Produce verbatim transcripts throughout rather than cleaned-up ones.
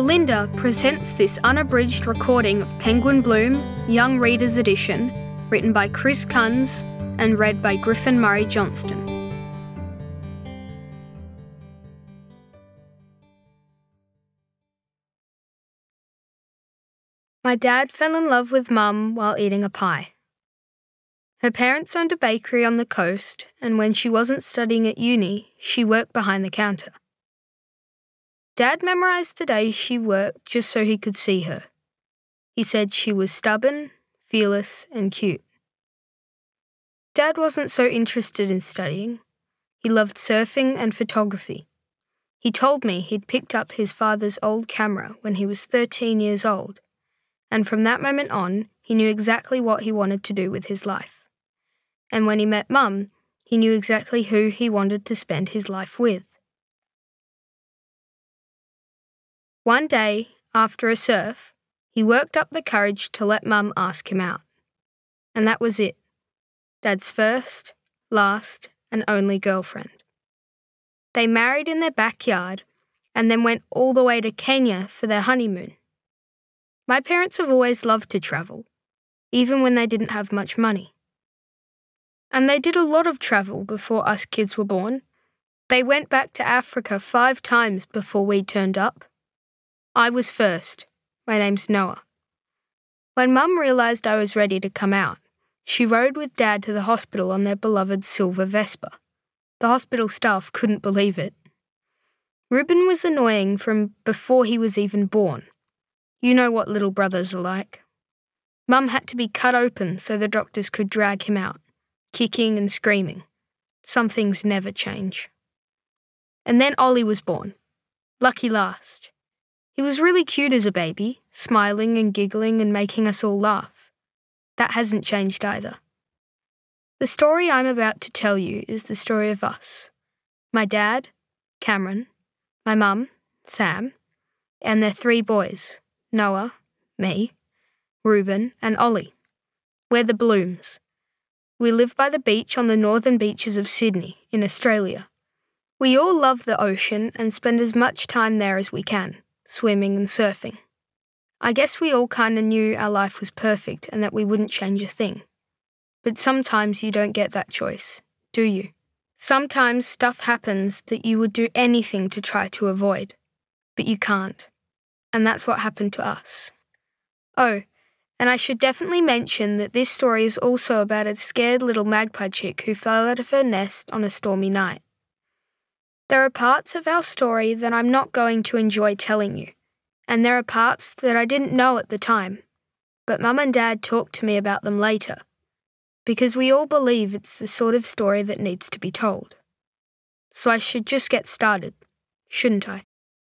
Belinda presents this unabridged recording of Penguin Bloom, Young Readers Edition, written by Chris Kunz and read by Griffin Murray-Johnston. My dad fell in love with Mum while eating a pie. Her parents owned a bakery on the coast, and when she wasn't studying at uni, she worked behind the counter. Dad memorised the days she worked just so he could see her. He said she was stubborn, fearless, and cute. Dad wasn't so interested in studying. He loved surfing and photography. He told me he'd picked up his father's old camera when he was thirteen years old, and from that moment on, he knew exactly what he wanted to do with his life. And when he met Mum, he knew exactly who he wanted to spend his life with. One day, after a surf, he worked up the courage to let Mum ask him out. And that was it. Dad's first, last, and only girlfriend. They married in their backyard and then went all the way to Kenya for their honeymoon. My parents have always loved to travel, even when they didn't have much money. And they did a lot of travel before us kids were born. They went back to Africa five times before we turned up. I was first. My name's Noah. When Mum realised I was ready to come out, she rode with Dad to the hospital on their beloved silver Vespa. The hospital staff couldn't believe it. Reuben was annoying from before he was even born. You know what little brothers are like. Mum had to be cut open so the doctors could drag him out, kicking and screaming. Some things never change. And then Ollie was born. Lucky last. He was really cute as a baby, smiling and giggling and making us all laugh. That hasn't changed either. The story I'm about to tell you is the story of us. My dad, Cameron, my mum, Sam, and their three boys, Noah, me, Reuben, and Ollie. We're the Blooms. We live by the beach on the northern beaches of Sydney, in Australia. We all love the ocean and spend as much time there as we can, swimming and surfing. I guess we all kind of knew our life was perfect and that we wouldn't change a thing. But sometimes you don't get that choice, do you? Sometimes stuff happens that you would do anything to try to avoid, but you can't. And that's what happened to us. Oh, and I should definitely mention that this story is also about a scared little magpie chick who fell out of her nest on a stormy night. There are parts of our story that I'm not going to enjoy telling you, and there are parts that I didn't know at the time, but Mum and Dad talked to me about them later, because we all believe it's the sort of story that needs to be told. So I should just get started, shouldn't I?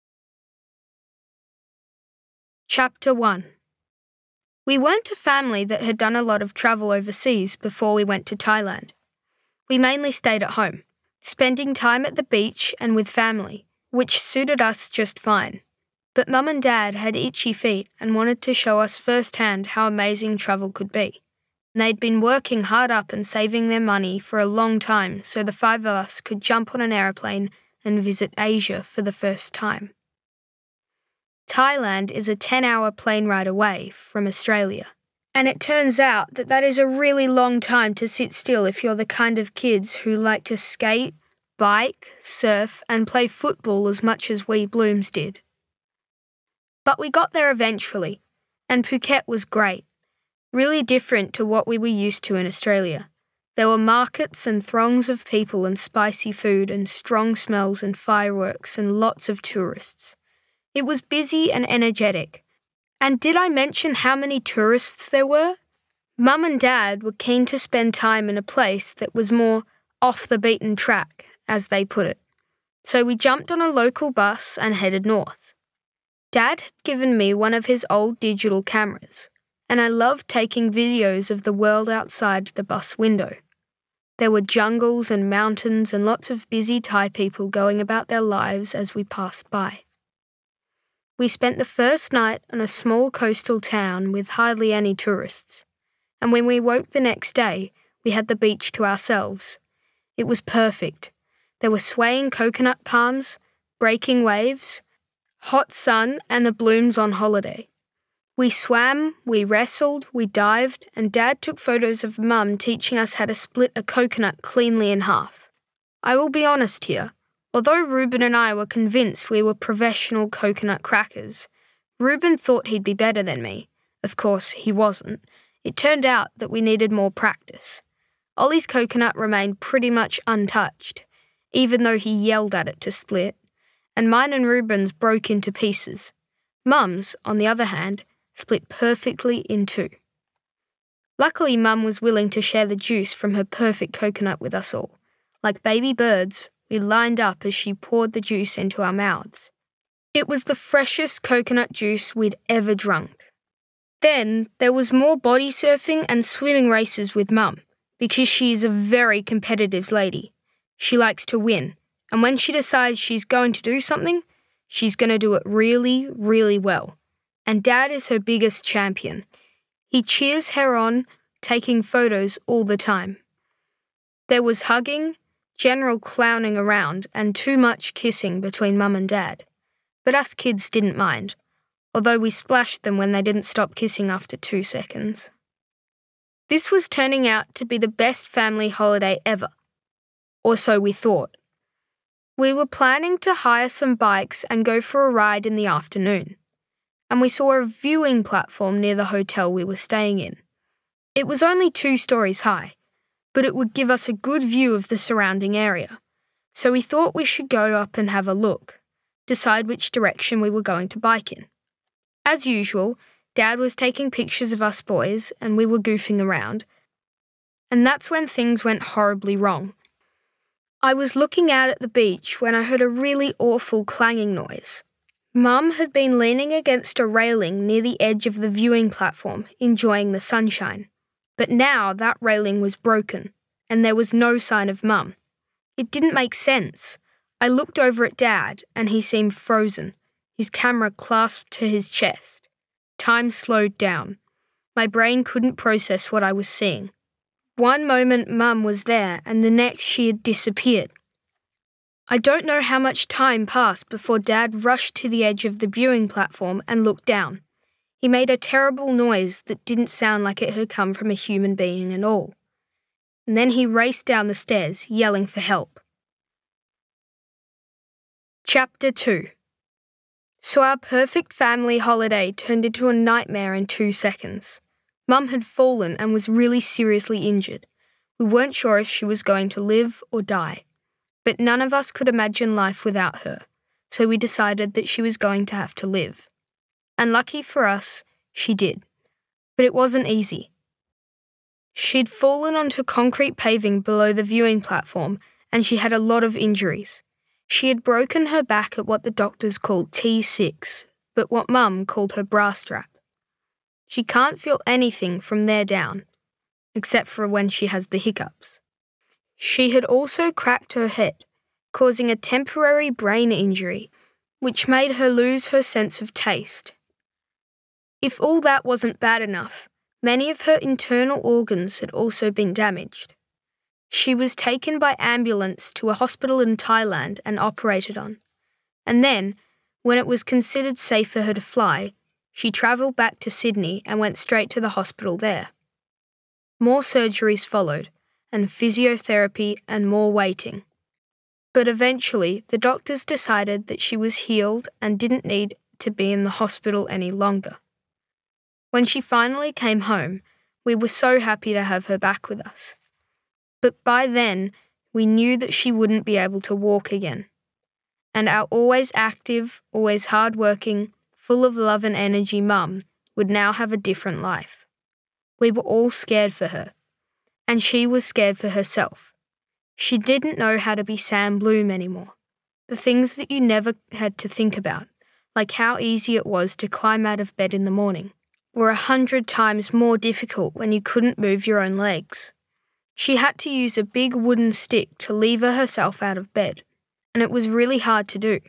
Chapter one. We weren't a family that had done a lot of travel overseas before we went to Thailand. We mainly stayed at home, spending time at the beach and with family, which suited us just fine. But Mum and Dad had itchy feet and wanted to show us firsthand how amazing travel could be. They'd been working hard up and saving their money for a long time so the five of us could jump on an aeroplane and visit Asia for the first time. Thailand is a ten-hour plane ride away from Australia. And it turns out that that is a really long time to sit still if you're the kind of kids who like to skate, bike, surf, and play football as much as we Blooms did. But we got there eventually, and Phuket was great. Really different to what we were used to in Australia. There were markets and throngs of people and spicy food and strong smells and fireworks and lots of tourists. It was busy and energetic. And did I mention how many tourists there were? Mum and Dad were keen to spend time in a place that was more off the beaten track, as they put it. So we jumped on a local bus and headed north. Dad had given me one of his old digital cameras, and I loved taking videos of the world outside the bus window. There were jungles and mountains and lots of busy Thai people going about their lives as we passed by. We spent the first night on a small coastal town with hardly any tourists, and when we woke the next day, we had the beach to ourselves. It was perfect. There were swaying coconut palms, breaking waves, hot sun and the blooms on holiday. We swam, we wrestled, we dived, and Dad took photos of Mum teaching us how to split a coconut cleanly in half. I will be honest here. Although Reuben and I were convinced we were professional coconut crackers, Reuben thought he'd be better than me. Of course, he wasn't. It turned out that we needed more practice. Ollie's coconut remained pretty much untouched, even though he yelled at it to split, and mine and Reuben's broke into pieces. Mum's, on the other hand, split perfectly in two. Luckily, Mum was willing to share the juice from her perfect coconut with us all. Like baby birds, we lined up as she poured the juice into our mouths. It was the freshest coconut juice we'd ever drunk. Then there was more body surfing and swimming races with Mum, because she is a very competitive lady. She likes to win, and when she decides she's going to do something, she's going to do it really, really well. And Dad is her biggest champion. He cheers her on, taking photos all the time. There was hugging, general clowning around, and too much kissing between Mum and Dad. But us kids didn't mind, although we splashed them when they didn't stop kissing after two seconds. This was turning out to be the best family holiday ever, or so we thought. We were planning to hire some bikes and go for a ride in the afternoon, and we saw a viewing platform near the hotel we were staying in. It was only two stories high, but it would give us a good view of the surrounding area, so we thought we should go up and have a look, decide which direction we were going to bike in. As usual, Dad was taking pictures of us boys and we were goofing around, and that's when things went horribly wrong. I was looking out at the beach when I heard a really awful clanging noise. Mum had been leaning against a railing near the edge of the viewing platform, enjoying the sunshine. But now that railing was broken, and there was no sign of Mum. It didn't make sense. I looked over at Dad, and he seemed frozen, his camera clasped to his chest. Time slowed down. My brain couldn't process what I was seeing. One moment Mum was there, and the next she had disappeared. I don't know how much time passed before Dad rushed to the edge of the viewing platform and looked down. He made a terrible noise that didn't sound like it had come from a human being at all. And then he raced down the stairs, yelling for help. Chapter two. So our perfect family holiday turned into a nightmare in two seconds. Mum had fallen and was really seriously injured. We weren't sure if she was going to live or die. But none of us could imagine life without her, so we decided that she was going to have to live. And lucky for us, she did. But it wasn't easy. She'd fallen onto concrete paving below the viewing platform, and she had a lot of injuries. She had broken her back at what the doctors called T six, but what Mum called her bra strap. She can't feel anything from there down, except for when she has the hiccups. She had also cracked her head, causing a temporary brain injury, which made her lose her sense of taste. If all that wasn't bad enough, many of her internal organs had also been damaged. She was taken by ambulance to a hospital in Thailand and operated on. And then, when it was considered safe for her to fly, she travelled back to Sydney and went straight to the hospital there. More surgeries followed, and physiotherapy and more waiting. But eventually, the doctors decided that she was healed and didn't need to be in the hospital any longer. When she finally came home, we were so happy to have her back with us. But by then, we knew that she wouldn't be able to walk again. And our always active, always hard-working, full of love and energy Mum would now have a different life. We were all scared for her. And she was scared for herself. She didn't know how to be Sam Bloom anymore. The things that you never had to think about, like how easy it was to climb out of bed in the morning, were a hundred times more difficult when you couldn't move your own legs. She had to use a big wooden stick to lever herself out of bed, and it was really hard to do.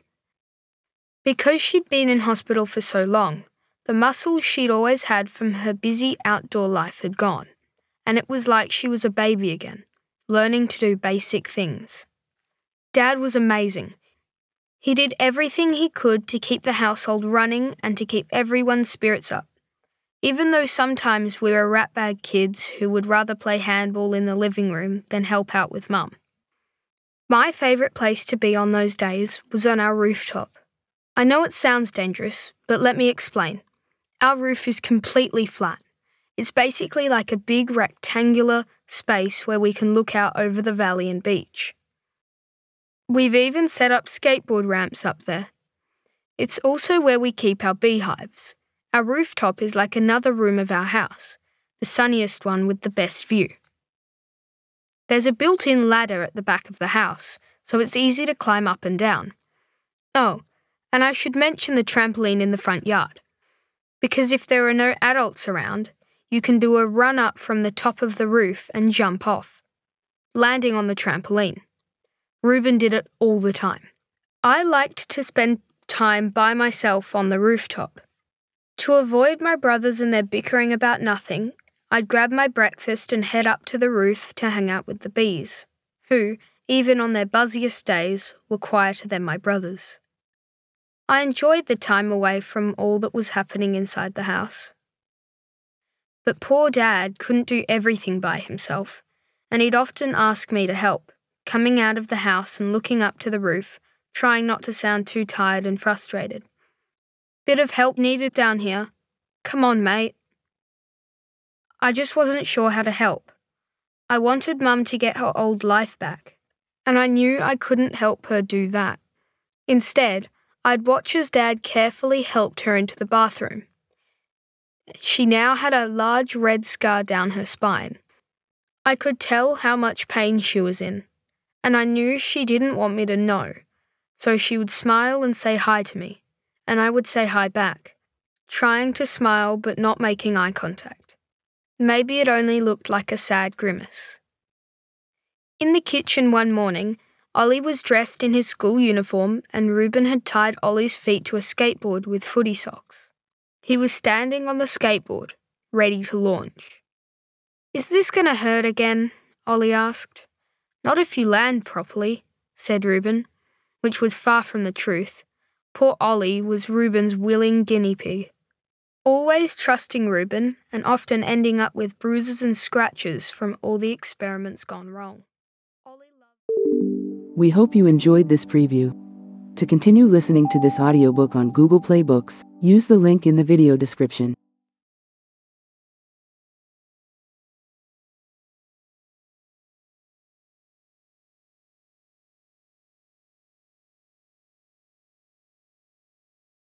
Because she'd been in hospital for so long, the muscles she'd always had from her busy outdoor life had gone. And it was like she was a baby again, learning to do basic things. Dad was amazing. He did everything he could to keep the household running and to keep everyone's spirits up, even though sometimes we were ratbag kids who would rather play handball in the living room than help out with Mum. My favourite place to be on those days was on our rooftop. I know it sounds dangerous, but let me explain. Our roof is completely flat. It's basically like a big rectangular space where we can look out over the valley and beach. We've even set up skateboard ramps up there. It's also where we keep our beehives. Our rooftop is like another room of our house, the sunniest one with the best view. There's a built-in ladder at the back of the house, so it's easy to climb up and down. Oh, and I should mention the trampoline in the front yard. Because if there are no adults around, you can do a run-up from the top of the roof and jump off, landing on the trampoline. Reuben did it all the time. I liked to spend time by myself on the rooftop. To avoid my brothers and their bickering about nothing, I'd grab my breakfast and head up to the roof to hang out with the bees, who, even on their buzziest days, were quieter than my brothers. I enjoyed the time away from all that was happening inside the house. But poor Dad couldn't do everything by himself, and he'd often ask me to help, coming out of the house and looking up to the roof, trying not to sound too tired and frustrated. Bit of help needed down here. Come on, mate. I just wasn't sure how to help. I wanted Mum to get her old life back, and I knew I couldn't help her do that. Instead, I'd watch as Dad carefully helped her into the bathroom. She now had a large red scar down her spine. I could tell how much pain she was in, and I knew she didn't want me to know, so she would smile and say hi to me, and I would say hi back, trying to smile but not making eye contact. Maybe it only looked like a sad grimace. In the kitchen one morning, Ollie was dressed in his school uniform and Reuben had tied Ollie's feet to a skateboard with footy socks. He was standing on the skateboard, ready to launch. "Is this going to hurt again?" Ollie asked. "Not if you land properly," said Reuben, which was far from the truth. Poor Ollie was Reuben's willing guinea pig. Always trusting Reuben and often ending up with bruises and scratches from all the experiments gone wrong. We hope you enjoyed this preview. To continue listening to this audiobook on Google Play Books, use the link in the video description.